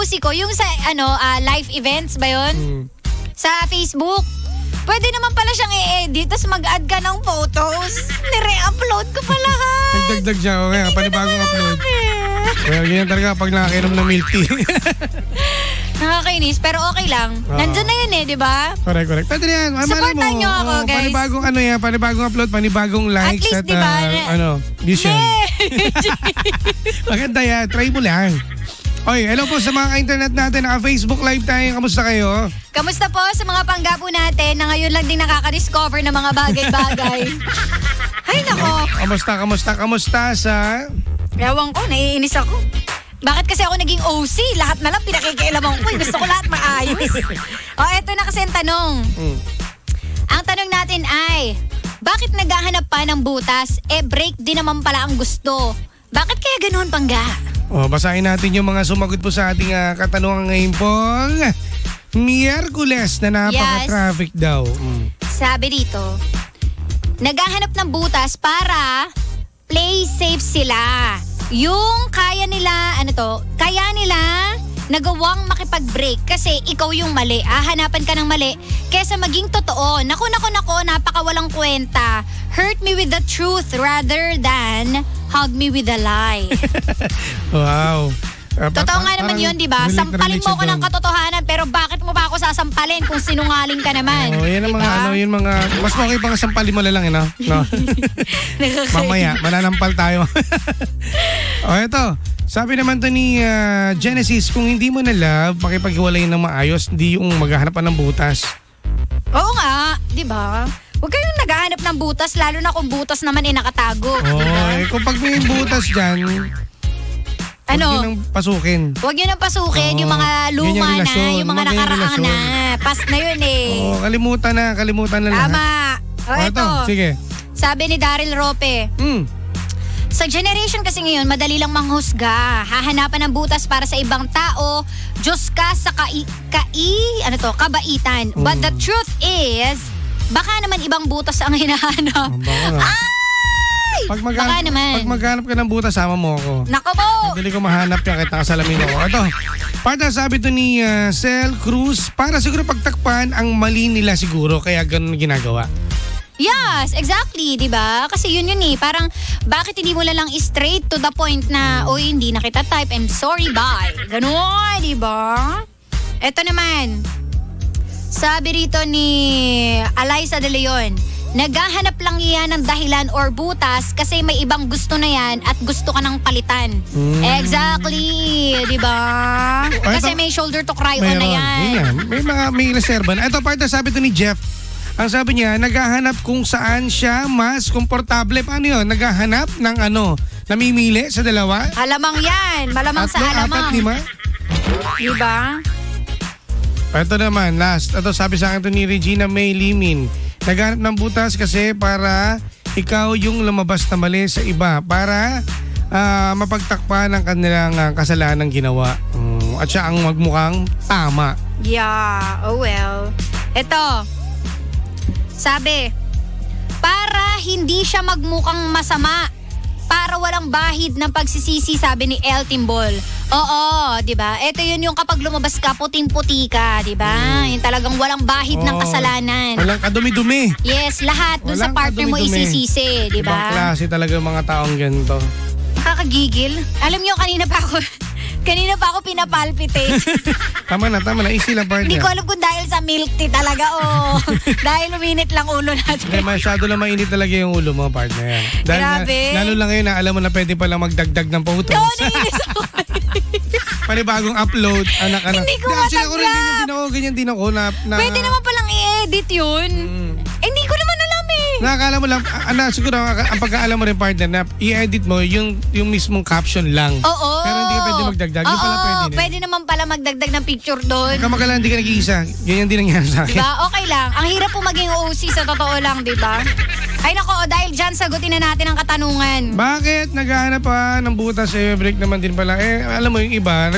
OC ko, yung sa live events ba yun? Sa Facebook. Pwede naman pala siyang i-edit, tapos mag-add ka ng photos. Nire-upload ko pa lahat. Nagdagdag siya, okay, panibagong upload. Well, ganyan talaga pag nakakainom ng milk tea. Nakakainis, pero okay lang. Nandun na yun di ba? Correct. Pwede yan. Supportan nyo ako, guys. Panibagong panibagong upload, panibagong likes. At least, diba? Views yan. Maganda yan, try mo lang. Oy, hello po sa mga ka-internet natin. Naka-Facebook live tayo. Kamusta kayo? Kamusta po sa mga panggapo natin na ngayon lang din nakaka-discover ng mga bagay-bagay. Ay, nako. Kamusta sa... Ewan ko, naiinis ako. Bakit kasi ako naging OC? Lahat na lang pinakikialaman ko. Gusto ko lahat maayos. Eto na kasi ang tanong. Ang tanong natin ay, bakit naghahanap pa ng butas? Break din naman pala ang gusto. Bakit kaya ganoon, Pangga? Basahin natin yung mga sumagot po sa ating katanungan ngayon pong Miyerkules na napaka-traffic daw. Sabi dito, naghahanap ng butas para play safe sila. Yung kaya nila nagawang makipag-break kasi ikaw yung mali. Hanapan ka ng mali kesa maging totoo. Naku, napakawalang kwenta. Hurt me with the truth rather than hug me with a lie. Wow. Totoo nga naman yun, di ba? Sampalin mo ko ng katotohanan, pero bakit mo pa ako sasampalin kung sinungaling ka naman? Yan ang mga, mas okay pa nga sampalin mo na lang, no? Mamaya, mananampal tayo. Eto. Sabi naman to ni Genesis, kung hindi mo na love, makipaghiwalayin ng maayos, hindi yung maghahanap pa ng butas. Oo nga, di ba? Huwag kayong naghahanap ng butas, lalo na kung butas naman nakatago. Kung pag may butas dyan, huwag yun ang pasukin. Huwag yun ang pasukin, yung mga luma na, yung mga nakaraang na. Past na yun kalimutan na lahat. Tama. Ito. Sige. Sabi ni Daryl Rope, sa generation kasi ngayon, madali lang manghusga. Hahanapan ng butas para sa ibang tao. Diyos ka sa kabaitan. But the truth is, baka naman ibang butas ang hinahanap. Pag maghanap ka ng butas, sama mo ako. Nako po! Madali ko mahanap yan kahit nakasalamin ako. Ito, para sabi to ni Cel Cruz, para siguro pagtakpan ang mali nila siguro, kaya ganun ginagawa. Yes, exactly, 'di ba? Kasi yun parang bakit hindi mo lang straight to the point na hindi na kita type, I'm sorry, bye. Ganun, 'di ba? Ito naman. Sabi rito ni Eliza De Leon, naghahanap lang yan ng dahilan or butas kasi may ibang gusto na yan at gusto ka ng palitan. Exactly, 'di ba? Kasi may shoulder to cry on na yan. May reserva na. Ito part sabi to ni Jeff. Ang sabi niya, naghahanap kung saan siya mas komportable. Paano yun? Naghahanap ng namimili sa dalawa? Alamang yan. Malamang sa alamang. 4, 5, 5. Diba? Ito naman, last. Ito sabi sa akin to ni Regina May Limin. Naghahanap ng butas kasi para ikaw yung lumabas na mali sa iba. Para mapagtakpan ang kanilang kasalanang ginawa. At siya ang magmukhang tama. Yeah, oh well. Ito. Sabi, para hindi siya magmukhang masama, para walang bahid ng pagsisisi, sabi ni El Timbol. Oo, 'di ba? Ito yun yung kapag lumabas ka, puting-puti ka, 'di ba? Yung talagang walang bahid ng kasalanan. Walang kadumi-dumi. Yes, lahat doon sa partner mo isisisi, 'di ba? Ibang klase talaga mga taong ganito. Nakakagigil. Alam niyo kanina pa ako pinapalpitate. Tama na. Easy lang, partner. Hindi ko alam kung dahil sa milk tea talaga o dahil uminit lang ulo natin. Hindi, masyado lang mainit talaga yung ulo mo, partner. Grabe. Lalo lang ngayon na alam mo na pwede palang magdagdag ng photos. Oo, nainis ako. Panibagong upload, anak-anak. Hindi ko matanggap. Ganyan din ako. Pwede naman palang i-edit yun. Hindi ko naman alam Nakakala mo lang, siguro ang pagkaalam mo rin, partner, na i-edit mo yung mismong caption lang. Oo. Pero hindi ka pwede magdagdag. Yung pala pwede. Pwede naman pala magdagdag ng picture doon. Kamagala, hindi ka nag-iisa. Ganyan din nangyari sa akin. Diba? Okay lang. Ang hirap po maging OC sa totoo lang, diba? Ay nako, dahil dyan, sagutin na natin ang katanungan. Bakit naghahanap pa ng butas break naman din pala? Alam mo yung iba,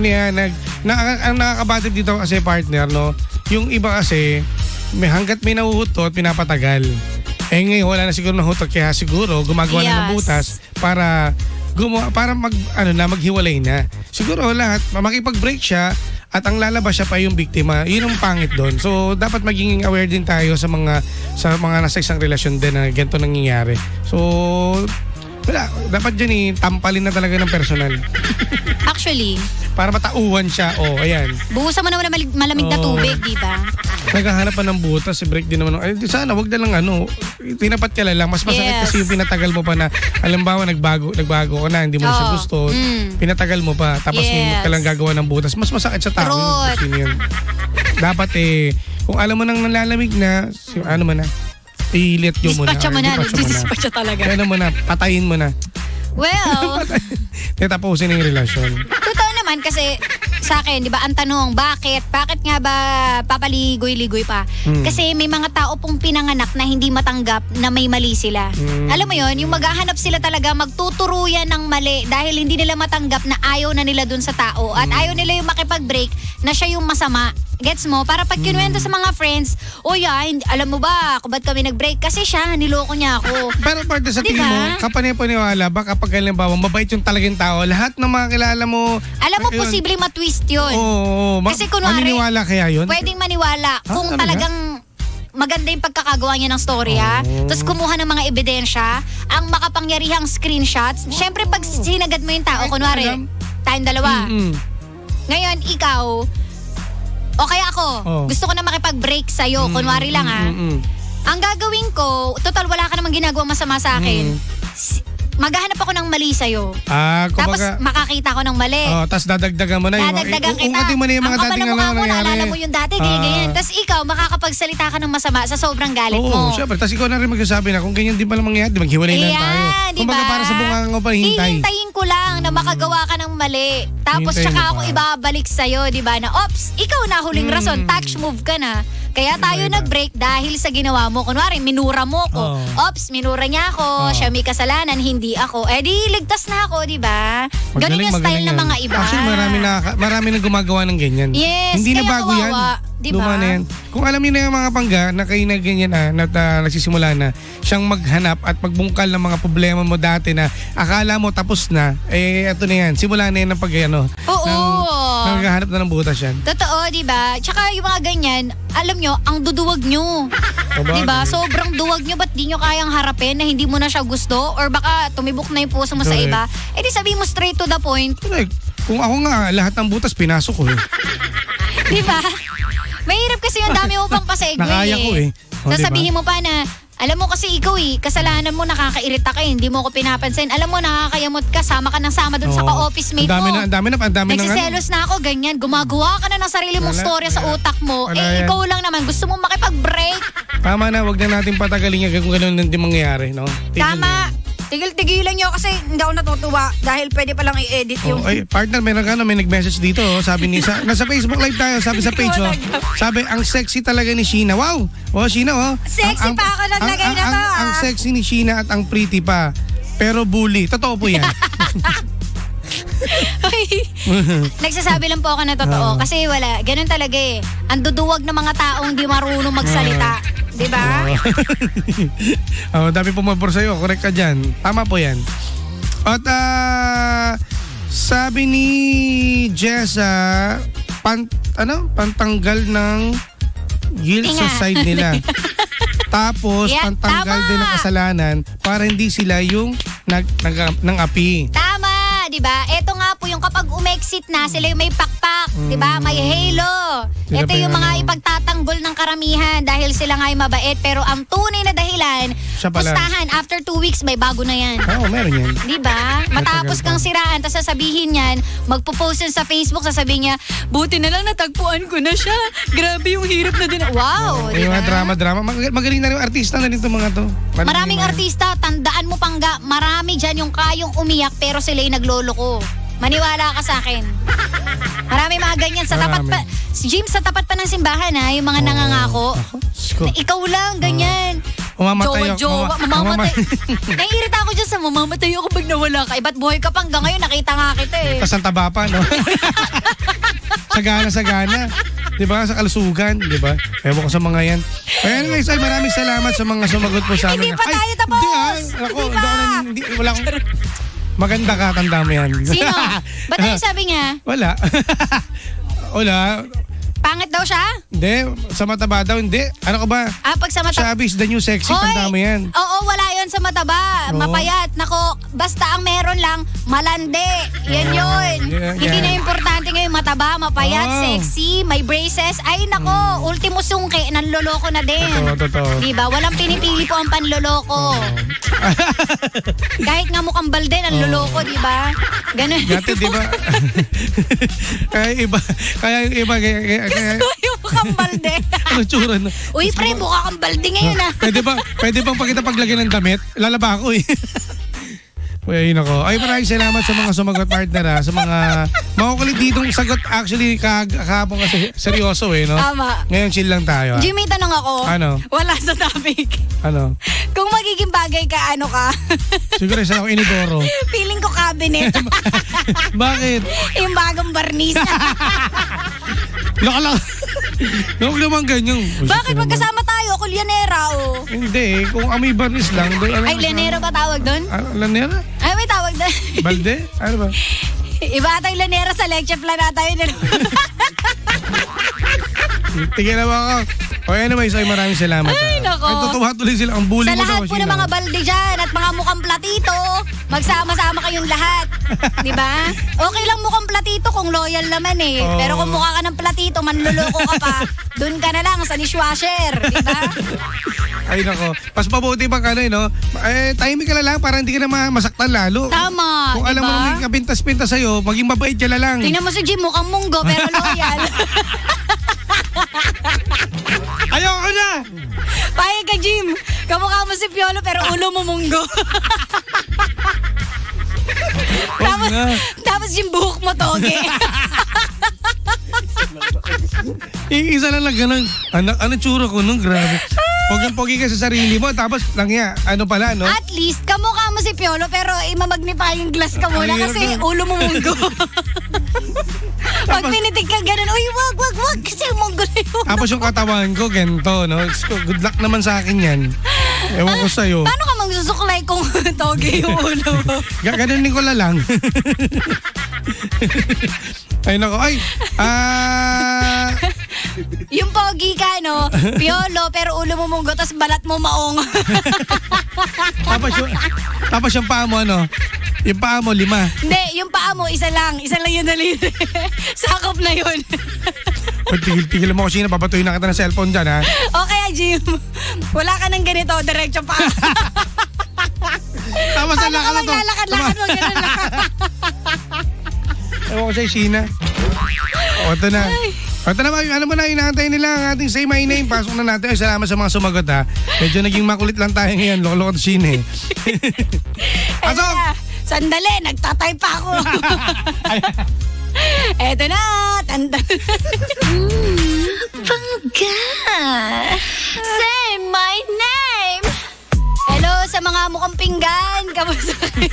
ang nakakabatid dito kasi, partner, no? Yung iba kasi, hanggat may nahuhutot, pinapatagal. Ngayon wala na siguro nahutot, kaya siguro gumagawa na ng butas para para maghiwalay na. Siguro lahat, makipag-break siya at ang lalabas siya pa yung biktima. Yun ang pangit doon. So, dapat maging aware din tayo sa mga nasa isang relasyon din na ganito nangyayari. So, wala. Dapat dyan tampalin na talaga ng personal. Actually, para matauhan siya. Ayan. buhusan mo naman ng malamig na tubig, di ba? Naghahanap pa ng butas, break din naman. Ay, sana wag na lang tinapat ka lang. Mas masakit kasi yung pinatagal mo pa na, halimbawa nagbago ka na, hindi mo na siya gusto. Pinatagal mo pa, tapos ka lang gagawa ng butas. Mas masakit sa tao yun. Dapat kung alam mo nang nalalamig na, i-let go mo na. Dispatcha talaga. Kaya mo na, patayin mo na. Well, tapusin yung relasyon. Totoo naman kasi sa akin, di ba, ang tanong, bakit nga ba papaligoy-ligoy pa? Kasi may mga tao pong pinanganak na hindi matanggap na may mali sila. Alam mo yon, yung maghahanap sila talaga, magtuturuyan ng mali dahil hindi nila matanggap na ayaw na nila dun sa tao at ayaw nila yung makipag-break na siya yung masama. Gets mo? Para pag kinuwento sa mga friends, alam mo ba, kung ba't kami nag-break? Kasi siya, niloko niya ako. Pero parte sa tingin mo, kapanipaniwala ba kapag halimbawa, mabait yung talagang tao, lahat ng mga kilala mo, alam mo, posibleng matwist yun. Kasi kunwari, maniniwala kaya yun? Pwedeng maniwala kung talagang maganda yung pagkakagawa niya ng story, ha? Tapos kumuha ng mga ebidensya, ang makapangyarihang screenshots. Siyempre, pag sinagad mo yung tao, kunwari, tayong dalawa. Ngayon, ikaw, o kaya ako, gusto ko na makipag-break sa'yo, kunwari lang ang gagawin ko, total wala ka namang ginagawa masama sa akin, maghahanap ako ng mali sa'yo. Tapos makakita ko ng mali. Tapos dadagdagan mo na yung dadagdagan kita. Mo na yung mga dating naalala mo yung dati, ganyan. Tapos ikaw, makakapagsalita ka ng masama sa sobrang galit mo. Syempre. Tapos ikaw na rin magsasabi na kung ganyan din pala mangyayari, maghiwalay lang tayo. Kumbaga para sa bungang mo pa, hihintayin ko lang na makagawa ka ng mali. Tapos tsaka ako ibabalik sa'yo, di ba? Na, ikaw na huling rason, touch move ka na. Kaya tayo nag-break dahil sa ginawa mo. Kunwari, minura mo ko. Minura niya ako. Siya may kasalanan, hindi ako. Di ligtas na ako, di ba? Ganun yung style ng mga iba. Actually, marami na gumagawa ng ganyan. Yes, hindi kaya na bago yan. Diba? Luma na yan. Kung alam niyo na yung mga pangga na kayo na ganyan na nagsisimula na siyang maghanap at magbungkal ng mga problema mo dati na akala mo tapos na, eto na yan. Simula na yan ng naghahanap na ng butas yan. Totoo, di ba? Tsaka yung mga ganyan, alam nyo, ang duduwag nyo. Di ba? Sobrang duwag nyo, ba't di nyo kayang harapin na hindi mo na siya gusto? Or baka tumibok na yung puso mo sa iba? Di sabihin mo straight to the point. Correct. Kung ako nga, lahat ng butas pinasok ko. Di ba? Mahirap kasi yung dami mo pang pasegue. Nakaya ko Sasabihin mo pa na, alam mo kasi ikaw kasalanan mo, nakakairita ka, hindi mo ko pinapansin. Alam mo, nakakayamot ka, sama ka ng sama dun sa ka-office mate mo. Ang dami na. Nagsiselos na ako, ganyan. Gumagawa ka na ng sarili mong storya sa utak mo. Ikaw lang naman, gusto mo makipag-break. Tama na, wag na natin patagalin kung gano'n hindi mangyayari, no? Tama. Tigil-tigilan nyo kasi hindi ako natutuwa dahil pwede palang i-edit yung... Partner, may nag-message dito. Sabi ni, nasa Facebook Live tayo, sabi sa page, sabi, ang sexy talaga ni Sheena. Wow! Sheena, Sexy pa ako naglagay na to, Ang sexy ni Sheena at ang pretty pa. Pero bully. Totoo po yan. Nagsasabi lang po ako na totoo. Kasi wala, ganun talaga Ang duduwag ng mga taong di marunong magsalita. Diba? Dami pumabor sa'yo. Correct ka dyan. Tama po yan. At sabi ni Jessa, pantanggal ng guilt sa side nila. Tapos, pantanggal din ng kasalanan para hindi sila yung nang-api. Tama, di ba? Ito nga po yung kapag umexit na, sila yung may pakpak, di ba? May halo. Ito yung mga ipagtatanggol ng karamihan dahil sila nga ay mabait. Pero ang tunay na dahilan, pustahan, after 2 weeks, may bago na yan. Meron yan. Di ba? Matapos kang siraan, tapos sasabihin yan, magpo-post yan sa Facebook, sasabihin niya, buti na lang natagpuan ko na siya. Grabe yung hirap na din. Wow, di ba? Yung drama-drama. Magaling na rin artista na rin itong mga to. Maraming artista, tandaan mo pangga, marami dyan yung kayong umiyak pero sila yung nagloloko. Maniwala ka sa akin. Marami mga ganyan sa tapat pa. Jim, sa tapat pa ng simbahan yung mga nangangako. Na ikaw lang, ganyan. Jowa, mamamatay. Naiirita ako dyan sa mamamatay ako pag nawala ka. Ba't buhay ka pa hanggang ngayon? Nakita nga kita Tas ang taba pa, no? Sagana. Diba? Sa kalusugan, diba? Ewan ko sa mga yan. Kaya anyways, maraming salamat sa mga sumagot po sa amin. Hindi pa tayo tapos. Wala akong Maganda ka, tanda mo yan. Sino? Ba't ano sabi niya? Wala. Wala. Pangit daw siya? Hindi, sa mataba daw, hindi. Ano ka ba? Pag sa mata... Shabby is the new sexy, tanda mo yan. Oo, wala yon sa mataba. Oo. Mapayat. Nako, basta ang meron lang, malandi. Yan yun. Yeah, Hindi na importante ngayon mataba, mapayat, Oo. sexy, may braces. Ay nako, ultimo sungke, nanloloko na din. Totoo. Diba? Walang pinipili po ang panloloko. Kahit nga mukhang balde, nanloloko, diba? Ganun. Dati, di ba? Kaya yung iba, Yung mukhang balde. ano tsura na? Uy, pre, mukha kang balde ngayon ah. Pwede bang pakita paglagyan ng damit? Lalaba ako eh. Uy, ayun ako. Ay, maraming salamat sa mga sumagot partner ha. Sa mga makukulit ditong sagot. Actually, kahapon kasi seryoso eh, no? Tama. Ngayon chill lang tayo. Ha? Jimmy, tanong ako. Ano? Wala sa topic. Ano? Kung magiging bagay ka, ano ka? Siguro isa ako inidoro. Feeling ko cabinet. Bakit? Yung bagong barnis. Laka lang. Huwag naman ganyan. Bakit magkasama tayo? Kulyanera, oh. Hindi, kung amoy barnis lang. Ay, lanera ba tawag doon? Lanera? Ay, may tawag doon. Balde? Ano ba? Iba tayo lanera sa leche plan na tayo. Tingnan mo ako. O anyways, ay maraming salamat. Ay, nako. Ay, totoo tuloy sila. Ang bully Sa mo lahat daw, po ng Sheena. mga balde dyan at mga mukhang platito, magsama-sama kayong lahat. Di ba? Okay lang mukhang platito kung loyal naman eh. Oo. Pero kung mukha ka ng platito, manluloko ka pa, dun ka na lang sa dishwasher. Di ba? Ay nako. Mas mabuti pa ka na no? Timing ka na lang para hindi ka na masaktan lalo. Tama. Kung alam diba? mo may kapintas-pintas sa'yo, maging mabait ka na lang. Tingnan mo si Jim, mukhang munggo pero loyal. Ayoko na! Payag ka, Jim. Kamukha mo si Piolo pero ulo mo munggo. Huwag nga. Tapos yung buhok mo toge. Yung isa lang ganun. Ano tsura ko nung grabe. Pogi ka sa sarili mo, tapos langya. Ano pala, no? At least, kamukha mo si Piolo pero imamagnify yung glass ka muna Ang hirap kasi nun. ulo mo munggo. Pag pinitig ka ganun, uy, wag, kasi munggo na yung ulo. Tapos yung katawan ko, ganito, no? Good luck naman sa akin yan. Ewan ko sa'yo. Paano ka magsusuklay kung toge yung ulo mo? Gaganunin ko na lang. Ay, nako. Ay, Yung pogi ka, no? Piolo, pero ulo mo munggo, tas balat mo maong. tapos yung paa mo, ano? Yung paa mo, 5. Hindi, yung paa mo, isa lang yung daliri. Sakop na yun. Tigil mo kasi papatuloy na kita ng cellphone dyan, ha? Okay, Jim. Wala ka ng ganito, diretso pa. Tapos Paano ang ka lakad na to. maglalakad-lakad mo, ganun lang. Ewan ko sa'yo, Sheena. O, ito na. Ito na ba, ano mo na, inaantay nila ang ating Say My Name. Pasok na natin. Ay, salamat sa mga sumagot, ha. Medyo naging makulit lang tayo ngayon. Loko-loko to, Sheena, eh. Pasok! Sandali, nagtatay pa ako. Eto na, tanda. Bangga. Say my name. Hello sa mga mukhang pinggan. Kamusta?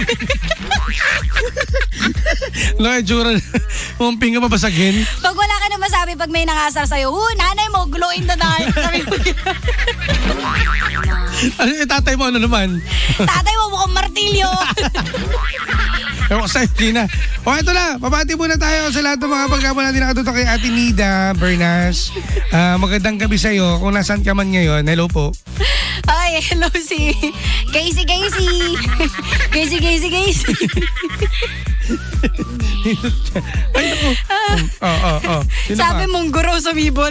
Loka, tsura. Mumping ka mabasagin. Pag wala ka na masabi, pag may nangasar sa'yo, nanay mo, glow in the dark. Sabi mo, Ano yung tatay mo, ano naman? tatay mo mukhang martilyo. Ewan ko sa'yo, Sheena. O, ito na. Pabati muna tayo sa lahat ng mga pagkama natin nakatutok kay Ate Nida Bernas. Magandang gabi sa'yo. Kung nasaan ka man ngayon, hello po. Ay, hello si Casey. Casey. Ay, naku. Sino Sabi ka? mong guro sumibol.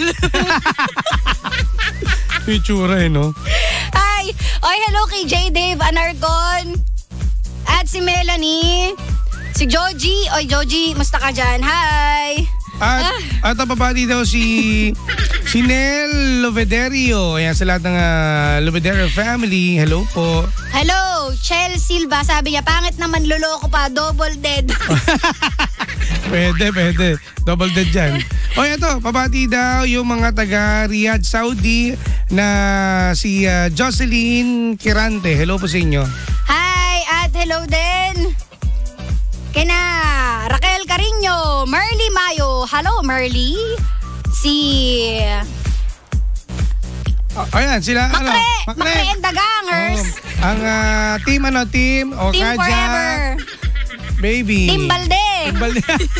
Yung tsura, eh, no? Hi! Oy, hello kay J. Dave Anarcon. At si Melanie. Si Joji. Oy, Joji, musta ka dyan? Hi! At ang babati daw si Nel Lovederio. Ayan, sa lahat ng Lovederio family. Hello po. Hello, Chel Silva. Sabi niya, pangit naman loloko pa. Double dead. Pwede. Double dead dyan. O ito, pabati daw yung mga taga Riyadh, Saudi na si Jocelyn Kirante. Hello po sa inyo. Hi, at hello din. Kina Raquel Carino, Merly Mayo. Hello, Merly. Si Ayan, sila Makre and the Gangers. Ang team Team Okadja. Forever. Baby. Team Balde. Balde.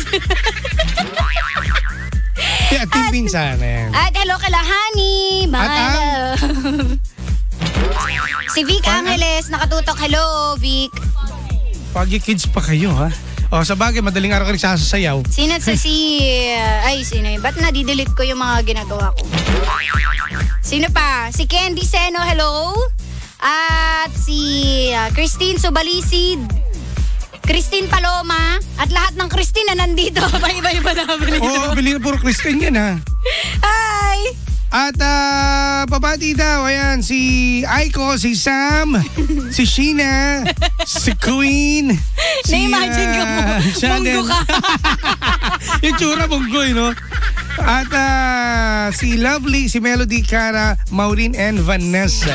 Team Pinsan. Ayan. At hello kala Honey. Mga At love. Si Vic Angeles, nakatutok. Hello, Vic. Pagi kids pa kayo, ha? O, sa bagay, madaling araw ka nagsasayaw. Sino sino yun? Ba't nadidelete ko yung mga ginagawa ko? Sino pa? Si Candy Seno, hello. At si Christine Subalisid. Christine Paloma. At lahat ng Christine na nandito. Iba-iba namin ito. Oo, bilhin puro Christine yan, ha? Hi! At pabati daw, ayan, si Aiko, si Sam, si Sheena, si Queen, si Na-imagine ka mo, munggo ka. Yung tsura, munggo, no? At si Lovely, si Melody, Cara, Maureen, and Vanessa.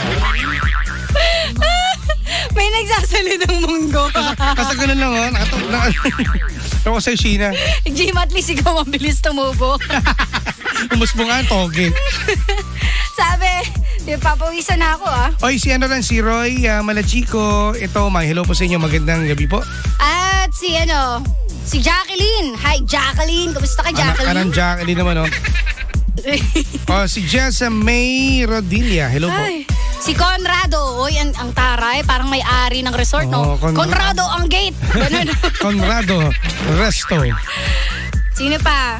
May nagsasalitang munggo. Kasi ganun lang, oh. Ako sa'yo, Sheena. Jim, at least ikaw mabilis tumubo. Umusbo nga ang toge. Sabi, papawisan na ako Oy, si Roy Malachico. Ito, hello po sa inyo. Magandang gabi po. At si Jacqueline. Hi, Jacqueline. Kumusta ka, Jacqueline? Anak ka ng Jacqueline naman, si Jessa May Rodilla. Hello po. Ay, si Conrado. Oy, ang taray. Parang may-ari ng resort, no? Conrado ang gate. Ganun. Conrado Resto. Sino pa?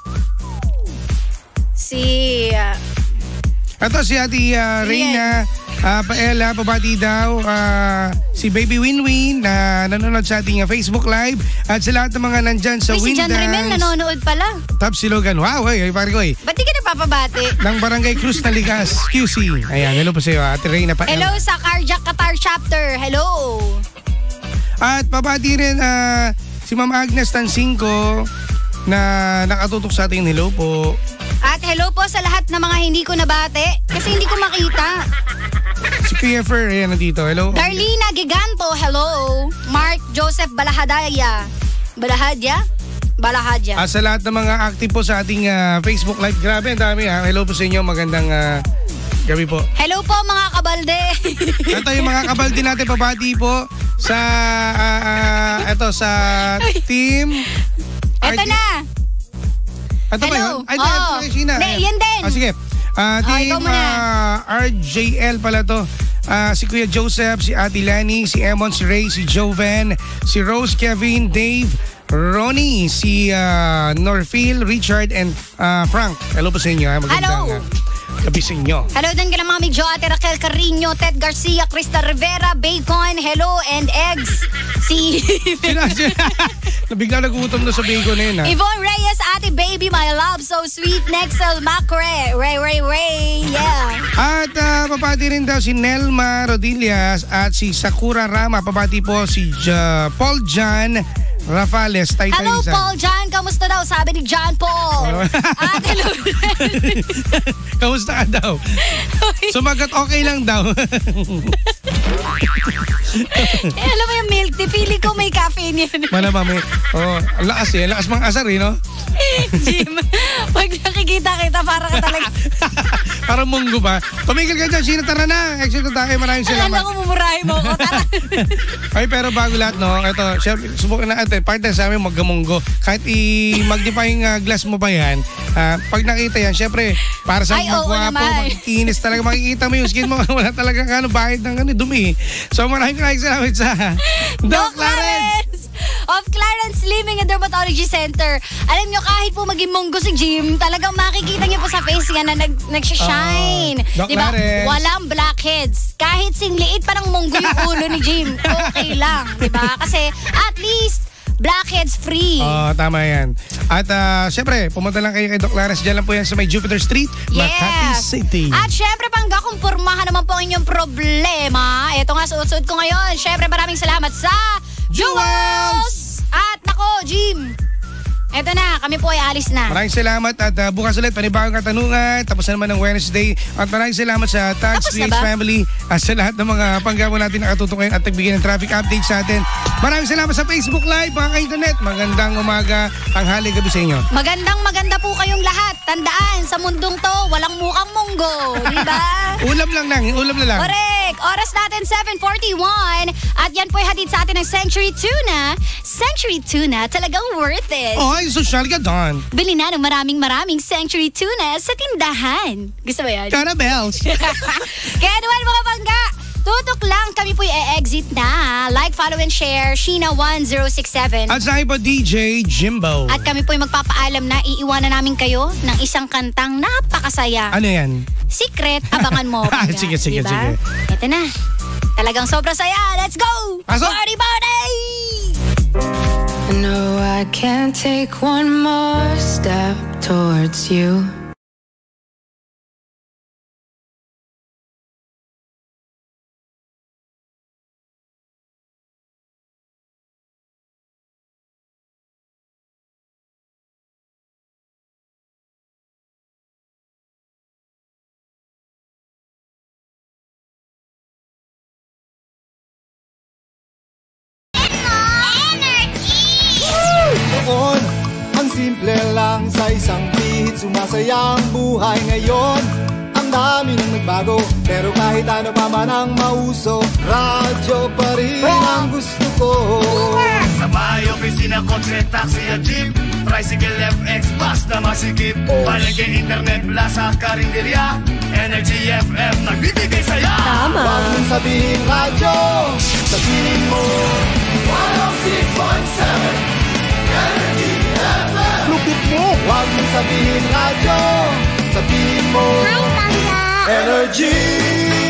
Ito si Ate Reyna Paella, pabati daw si Baby Winwin na nanonood sa ating Facebook Live at sa lahat ng mga nandyan sa si John Windans. Rimel nanonood pala. Top Silogan. Wow, pare ko Ba't di ka napapabati? ng Barangay Cruz na Ligas, QC. Ayan, hello po sa iyo, Ate Reyna Paella. Hello sa Carjack Qatar Chapter. Hello. At pabati rin si Ma'am Agnes Tansingco na nakatutok sa ating hello po. At hello po sa lahat ng mga hindi ko nabate kasi hindi ko makita. Si PFR, ayan nandito. Hello. Darlina Giganto, hello. Mark Joseph Balahadaya. Balahadya. Sa lahat ng mga active po sa ating Facebook Live. Grabe, ang dami ha. Hello po sa inyo. Magandang gabi po. Hello po mga kabalde. Ito yung mga kabalde natin. Pabati po sa sa team. Ito na. Ito ba yun? Ay, Sheena. Yan din. Sige. Team RJL pala to. Si Kuya Joseph, si Ate Lani, si Emon, si Ray, si Joven, si Rose, Kevin, Dave, Ronnie, si Norphil, Richard, and Frank. Hello po sa inyo. Magandang gabi sa inyo. Hello din kila Mami Jo, Ate Raquel Carino, Ted Garcia, Krista Rivera, Bacon, hello, and eggs. Bigla nagutom na sa bacon na yun ha. Yvonne Reyes, Ate Baby, my love, so sweet. Nexel Macre, Ray, yeah. At papati rin daw si Nelma Rodillas at si Sakura Rama. Papati po si Paul John Rafales. Hello Paul John, kamusta daw? Sabi ni John Paul. At hello. Kamusta ka daw? Sumagot okay lang daw. Alam mo yung milk tea, pili ko may caffeine yan. Malamang may, ang lakas lakas mga asar no? Jim, pag nakikita kita, para ka talaga. Parang munggo ba? Tumigil ka dyan, Sheena, tara na. Exit na tayo, maraming salamat. Alam ko, mumurahin mo ako, tara. Ay, pero bago lahat, no? Ito, syempre, subukan natin. Partner sa amin, maggamunggo. Kahit i-magnify yung glass mo pa yan, pag nakita yan, syempre, para sa magwapo, makikinis talaga. Makikita mo yung skin mo. Wala talaga bahid ng dumi. So, maraming salamat sa Doc Clarence of Clarence Slimming and Dermatology Center. Alam nyo, kahit po maging munggo si Jim, talagang makikita nyo po sa face niya na nagsishine. Diba? Walang blackheads. Kahit singliit pa ng munggo yung ulo ni Jim, okay lang. Diba? Kasi at least blackheads free. Tama yan. At syempre, pumunta lang kayo kay Doc Clarence. Diyan lang po yan sa may Jupiter Street, Makati City. At syempre, panggakumpurmahan naman po ang inyong problema. Ito nga, suot-suot ko ngayon. Syempre, maraming salamat sa Jewels! At nako, Jim, eto na, kami po ay alis na. Maraming salamat at bukas ulit panibagong katanungan. Tapos na naman ng Wednesday. At maraming salamat sa Tags PH family at sa lahat ng mga panggamo natin nakatutok ngayon at nagbigay ng traffic update sa atin. Maraming salamat sa Facebook Live, mga ka-internet. Magandang umaga, tanghali, gabi sa inyo. Maganda po kayong lahat. Tandaan, sa mundong to, walang mukhang munggo. Diba? Ulam na lang. Correct. traffic. Oras natin 7:41. At yan po ay hatid sa atin ng Century Tuna. Century Tuna, talagang worth it. Ay, social ka doon. Bili na ng maraming Century Tuna sa tindahan. Gusto mo yan? Caramels. Kaya naman mga bangga, tutok lang, kami po i-exit na. Like, follow, and share, Sheena1067. At sa akin po, DJ Jimbo. At kami po magpapaalam na iiwanan namin kayo ng isang kantang napakasaya. Ano yan? Secret, abangan mo. Bangga, Sige. Ito na. Talagang sobrang saya. Let's go! Pasok! Party, party! No, I can't take one more step towards you. Noon, ang simple lang sa isang pihit, sumasaya ang buhay ngayon. Ang dami nang nagbago, pero kahit ano pa man ang mauso, radyo pa rin ang gusto ko. Sa bahay, opisina, kotse, taxi at jeep, tricycle, FX, bus na masikip, palengke, internet, plaza, karinderya, Energy FM, nagbibigay saya. Tama. Huwag mong sabihin radyo, sabihin mo 106.7 Energy FM. Lupit mo. Huwag mong sabihin radyo, sabihin mo Hi, Bangga! Energy